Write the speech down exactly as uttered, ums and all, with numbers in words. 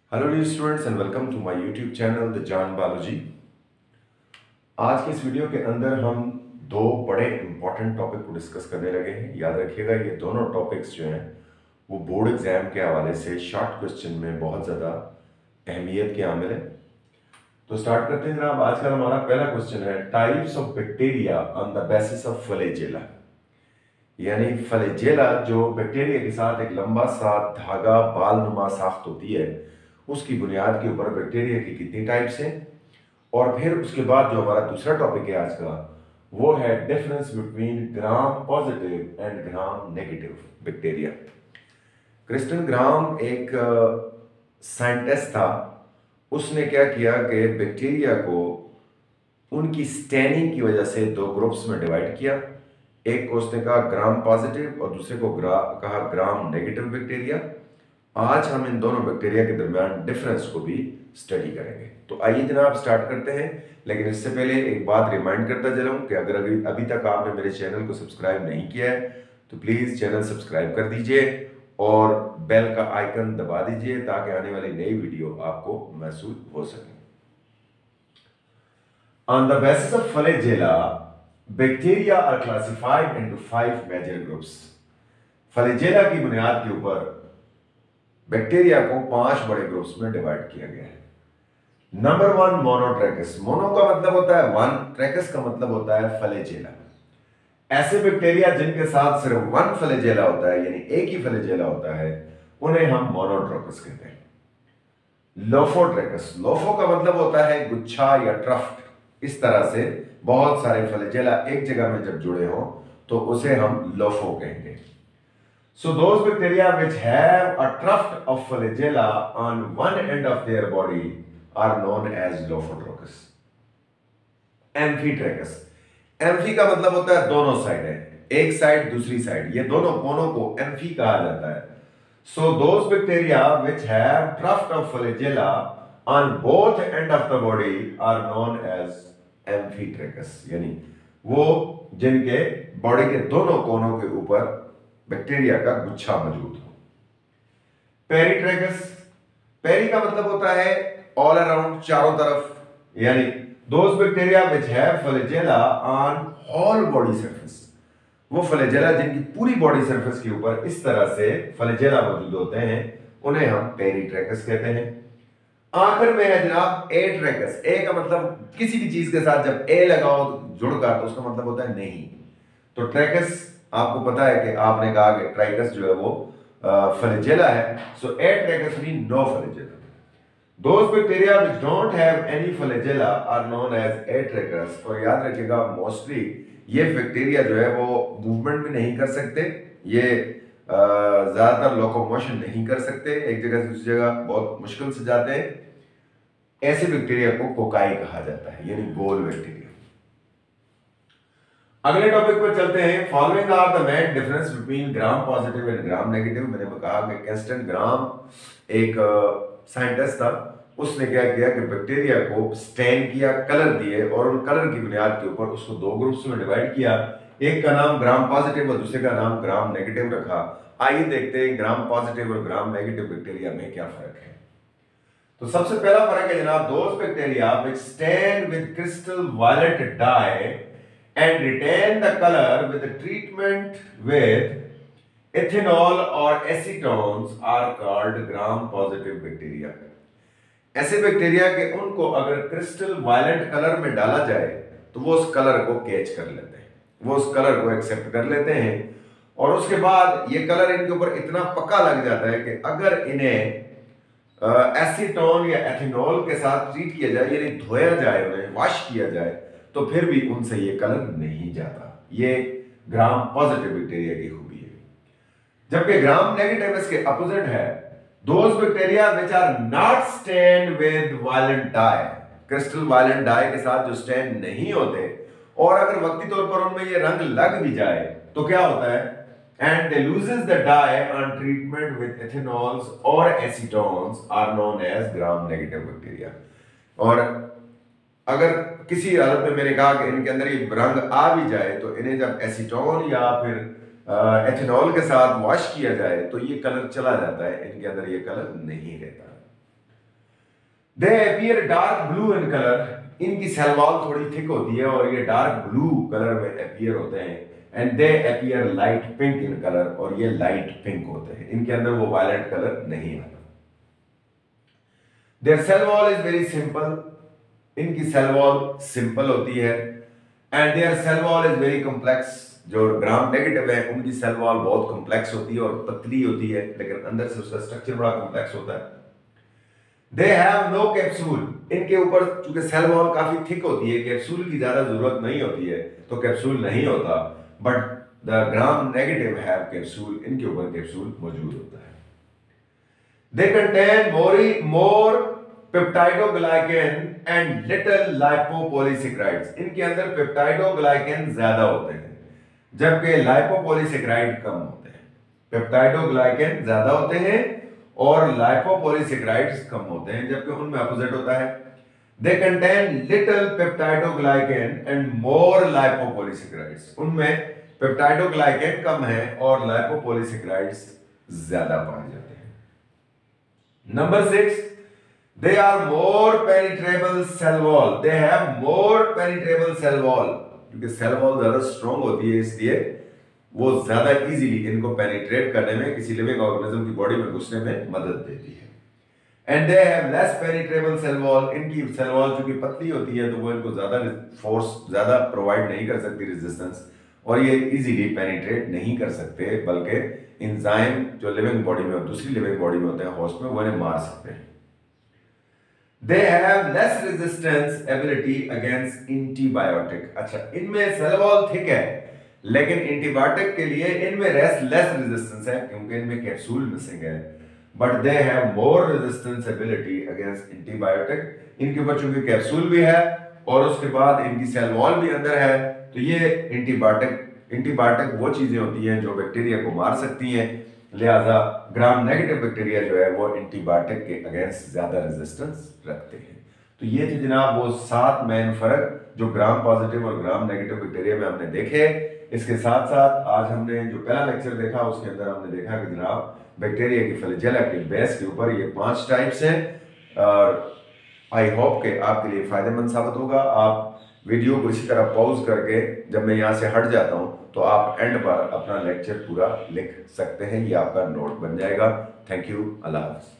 Hello dear students and welcome to my YouTube channel the जान biology. आज के इस वीडियो के अंदर हम दो बड़े इंपॉर्टेंट टॉपिक को डिस्कस करने लगे हैं। याद रखिएगा ये दोनों टॉपिक्स जो हैं वो बोर्ड एग्जाम के हवाले से शॉर्ट क्वेश्चन में बहुत ज़्यादा अहमियत के हामिल है। तो स्टार्ट करते हैं जनाब। आज का हमारा पहला क्वेश्चन है types of bacteria on the basis of flagella. यानी फ्लैजेला जो बैक्टीरिया के साथ एक लंबा सा धागा बाल नुमा साख्त होती है, उसकी बुनियाद के ऊपर बैक्टीरिया की कितनी टाइप्स हैं। और फिर उसके बाद जो हमारा दूसरा टॉपिक है आज का वो है difference between gram positive and gram negative bacteria. Christian Gram एक साइंटिस्ट था। उसने क्या किया कि बैक्टीरिया को उनकी स्टैनिंग की वजह से दो ग्रुप्स में डिवाइड किया। एक को उसने कहा ग्राम पॉजिटिव और दूसरे को ग्रा, कहा ग्राम नेगेटिव बैक्टीरिया। आज हम इन दोनों बैक्टीरिया के दरमियान डिफरेंस को भी स्टडी करेंगे। तो आइए जनाब स्टार्ट करते हैं, लेकिन इससे पहले एक बात रिमाइंड करता चलूं कि अगर अभी अभी तक आपने मेरे चैनल को सब्सक्राइब नहीं किया है तो प्लीज़ चैनल सब्सक्राइब कर दीजिए और बेल का आइकन दबा दीजिए ताकि आने वाली नई वीडियो आपको महसूस हो सके। On the basis of flagella bacteria are classified into five major groups. Flagella की बुनियाद के ऊपर बैक्टीरिया को पांच बड़े ग्रुप्स में डिवाइड किया गया है। Number one मोनोट्रैकस। मोनो का मतलब होता है वन, ट्रैकस का मतलब होता है फ्लैजेला। ऐसे बैक्टीरिया जिनके साथ सिर्फ वन फ्लैजेला होता है यानी एक ही फ्लैजेला होता है उन्हें हम मोनोट्रैकस कहते हैं। लोफोट्रैकस। लोफो का मतलब होता है गुच्छा या ट्रफ्ट। इस तरह से बहुत सारे फ्लैजेला एक जगह में जब जुड़े हों तो उसे हम लोफो कहेंगे। So those bacteria which have a tuft of flagella on one end of their body are known as Lophotrochus. Amphitrachus. Amphi का मतलब होता है दोनों साइड है, एक साइड दूसरी साइड, ये दोनों कोनों को एम्फी कहा जाता है। So those bacteria which have tuft of flagella on both end of the body are known as Amphitrachus. यानी वो जिनके बॉडी के दोनों कोनों के ऊपर बैक्टीरिया का गुच्छा मौजूद हो। पेरिट्रैकस। पेरी का मतलब होता है ऑल अराउंड, चारों तरफ, यानी those bacteria which have flagella on whole body surface. वो फ्लैजेला जिनकी पूरी बॉडी सरफेस के ऊपर इस तरह से फ्लैजेला मौजूद होते हैं उन्हें हम पेरिट्रैकस कहते हैं। आखिर में है जनाब एट्रैकस। ए का मतलब किसी भी चीज के साथ जब ए लगाओ जुड़कर तो उसका मतलब होता है नहीं। तो ट्रैकस आपको पता है कि आपने कहा कि ट्राइकस जो है वो फ्लैजेला है। So atrichous mean no flagella. Those bacteria which don't have any flagella are known as atrichous. और याद रखिएगा मोस्टली ये बैक्टीरिया जो है वो मूवमेंट भी नहीं कर सकते, ये ज्यादातर लोकोमोशन नहीं कर सकते, एक जगह से दूसरी जगह बहुत मुश्किल से जाते हैं। ऐसे बैक्टीरिया को कोकाई कहा जाता है यानी गोल बैक्टीरिया। अगले टॉपिक पर चलते हैं। Following are the main difference between gram positive and gram negative. मैंने कहा कि कैस्टन ग्राम एक साइंटिस्ट uh, था। उसने क्या किया कि बैक्टीरिया को स्टैन किया, कलर दिए और उन कलर की बुनियाद के ऊपर उसको दो ग्रुप्स में डिवाइड किया। एक का नाम ग्राम पॉजिटिव और दूसरे का नाम ग्राम नेगेटिव रखा। आइए देखते हैं ग्राम पॉजिटिव और ग्राम नेगेटिव बैक्टीरिया में क्या फर्क है। तो सबसे पहला फर्क है जनाब those bacteria which stain with crystal violet dye and retain the color with the treatment with ethanol or acetones are called gram positive bacteria। ऐसे बैक्टीरिया के उनको अगर क्रिस्टल वायलेट कलर में डाला जाए तो वो उस कलर को कैच कर लेते हैं, वो उस कलर को एक्सेप्ट कर लेते हैं और उसके बाद ये कलर इनके ऊपर इतना पक्का लग जाता है कि अगर इन्हें एसीटोन या एथेनॉल के साथ ट्रीट किया जाए यानी धोया जाए, उन्हें वॉश किया जाए तो फिर भी उनसे ये कलर नहीं जाता। ये ग्राम पॉजिटिव बैक्टीरिया की खूबी है। जबकि ग्राम नेगेटिव इसके अपोजिट है। Those bacteria which are not stain with violent dye. Crystal violent dye के साथ जो स्टैन नहीं होते और अगर वक्ती तौर पर उनमें ये रंग लग भी जाए तो क्या होता है, and they loses the dye on treatment with ethanols और acetones are known as gram negative bacteria. और अगर किसी हालत में मैंने कहा कि इनके अंदर ये रंग आ भी जाए तो इन्हें जब एसीटोन या फिर एथेनॉल के साथ वॉश किया जाए तो ये कलर चला जाता है, इनके अंदर ये कलर नहीं रहता। They appear dark blue in colour, इनकी सेल वॉल थोड़ी थिक होती है और ये डार्क ब्लू कलर में अपीयर होते हैं। And they appear light pink in colour, और ये लाइट पिंक होते हैं, इनके अंदर वो वायलेट कलर नहीं आता। Their cell wall is very simple, इनकी सेल वॉल सिंपल होती है। And their cell wall is very complex, जो ग्राम नेगेटिव है उनकी सेल वॉल बहुत कॉम्प्लेक्स होती है और पतली होती है, लेकिन अंदर से उसका स्ट्रक्चर बड़ा कॉम्प्लेक्स होता है। दे हैव नो कैप्सूल, इनके ऊपर चूंकि सेल वॉल काफी थिक होती है, कैप्सूल की ज्यादा जरूरत नहीं होती है, तो कैप्सूल नहीं होता। But the gram negative have capsule, इनके ऊपर कैप्सूल मौजूद होता है। They contain more more peptidoglycan and little lipopolysaccharides, इनके अंदर पेप्टाइडोग्लाइकेन ज्यादा होते हैं जबकि लाइपोपॉलीसेकेराइड कम होते हैं। पेप्टाइडोग्लाइकेन ज्यादा होते हैं और लाइपोपॉलीसेकेराइड्स कम होते हैं, जबकि उनमें अपोजिट होता है। They contain little peptidoglycan and more lipopolysaccharides, उनमें पेप्टाइडोग्लाइकेन कम है और लाइपोपॉलीसेकेराइड्स ज्यादा पाए जाते हैं। Number six, they are more penetrable cell wall, they have more penetrable cell wall, क्योंकि सेल वॉल ज्यादा स्ट्रॉन्ग होती है इसलिए वो ज्यादा इजीली इनको पेनिट्रेट करने में, किसी लिविंग ऑर्गेनिज्म की बॉडी में घुसने में मदद देती है। And they have less penetrable cell wall, इनकी सेल वॉल चूंकि पतली होती है तो वो इनको ज्यादा फोर्स ज्यादा प्रोवाइड नहीं कर सकती, रेजिस्टेंस, और ये इजीली पेनिट्रेट नहीं कर सकते, बल्कि एंजाइम जो लिविंग बॉडी में दूसरी लिविंग बॉडी में होते हैं होस्ट में, वो इन्हें मार सकते हैं। They have less resistance ability against antibiotic, अच्छा इनमें सेल वॉल थिक है लेकिन एंटीबायोटिक के लिए इनमें लेस लेस रेजिस्टेंस है क्योंकि इनमें कैप्सूल मिसिंग है। But they have more resistance ability against antibiotic, इनके ऊपर चूंकि कैप्सूल भी है और उसके बाद इनकी सेल वॉल भी अंदर है, तो ये एंटीबायोटिक एंटीबायोटिक वो चीजें होती हैं जो बैक्टीरिया को मार सकती हैं, लिहाजा ग्राम नेगेटिव बैक्टीरिया जो है वो एंटीबायोटिक के अगेंस्ट ज्यादा रेजिस्टेंस रखते हैं। तो ये थे जनाब वो सात मेन फर्क जो ग्राम पॉजिटिव और ग्राम नेगेटिव बैक्टीरिया में हमने देखे। इसके साथ साथ आज हमने जो पहला लेक्चर देखा उसके अंदर हमने देखा कि जनाब बैक्टीरिया की फ्लैजेला के बेस के ऊपर ये पांच टाइप्स हैं, और आई होप के आपके लिए फायदेमंद साबित होगा। आप वीडियो को इसी तरह पॉज करके जब मैं यहाँ से हट जाता हूँ तो आप एंड पर अपना लेक्चर पूरा लिख सकते हैं, ये आपका नोट बन जाएगा। थैंक यू, अल्लाह हाफ़िज़।